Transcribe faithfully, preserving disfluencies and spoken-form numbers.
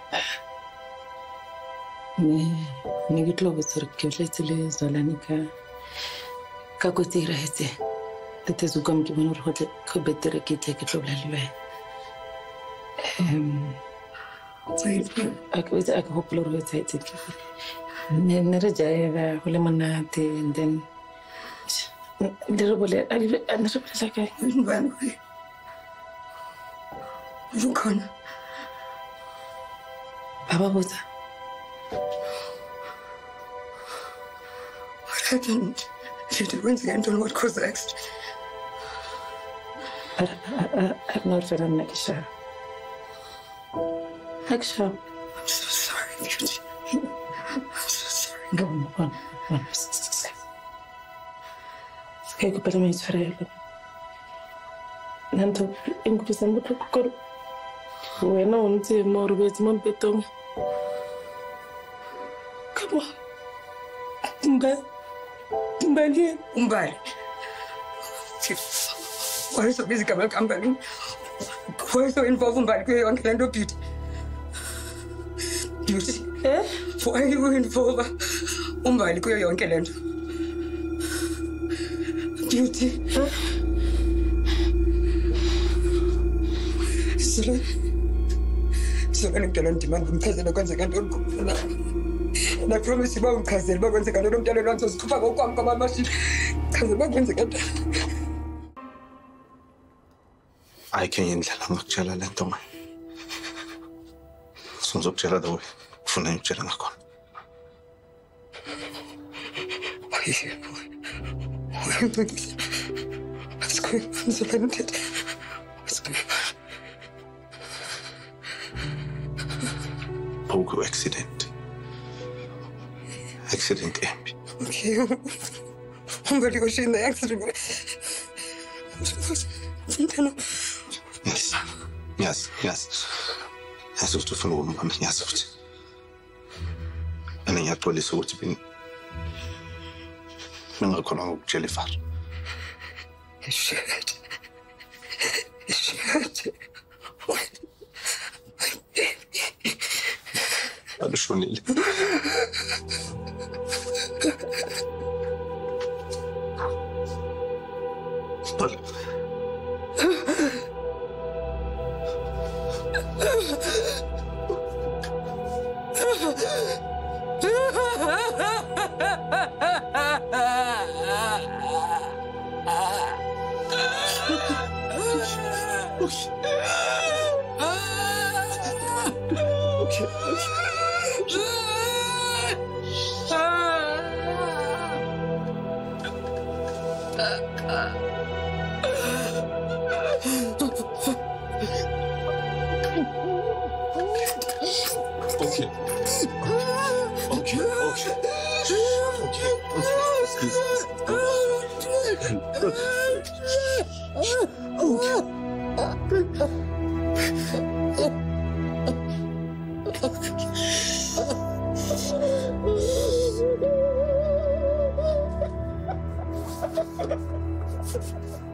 ne ke tlo botsa re ke tletse le Zolani ka ka go tira hetse le tse go ke bona re go betere ke tle ke tlo bla le wena em a ke a ke hopolo re tsa etse ne ne re jaega go le monate and then le re bole a le a ne re bole ka Mbali ukhona baba botsa what happened? Did it went again? What caused the accident? I, I, I, I'm not very much sure. Actually, I'm so sorry, Beauty. I'm so sorry. No, no, no, no. Okay, go better me sorry. Nanto, ingo sambu to kokoro. Wena unti more with mom betong. Come on. Mbali. Mbali. Mbali. Why are you so busy, Kamal Mbali? Why are you so involved in Mbali? Uncle and Beauty. Beauty. Eh? Why are you involved in Mbali? Kuyo your uncle and Beauty. Huh? Zolani. Zolani mtaloni demand umkhazela kwenza kanti olukhona. And I promise you, I'm cousin. I'm going to go to the house. I'm going to go to machine. Cousin, I'm going to go. I can't let him tell a little man. Sons of Gerardo, for name Geranacon. Why are you going? Why are you doing this? What's going on? Zolani? What's going on? Pogo accident. Accident M. Okay. Mbali was in the accident. Yes. Yes, yes. Yes, it's to follow me. Yes, and then you have police who have been. I'm not going to Jellyfar. Is she hurt? Is she hurt? What? I'm sure Neil. But okay, okay, okay, okay, okay.